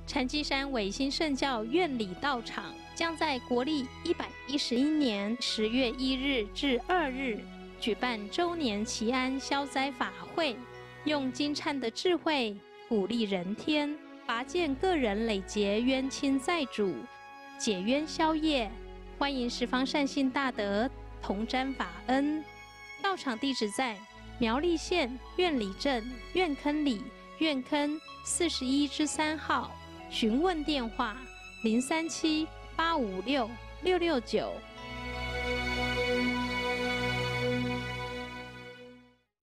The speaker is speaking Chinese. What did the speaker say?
禅机山伟星圣教院里道场将在国历111年10月1日至2日举办周年祈安消灾法会，用金忏的智慧鼓励人天，拔剑个人累劫冤亲债主，解冤消业。欢迎十方善信大德同沾法恩。道场地址在苗栗县苑里镇苑坑里苑坑41-3号，询问电话037-856-669。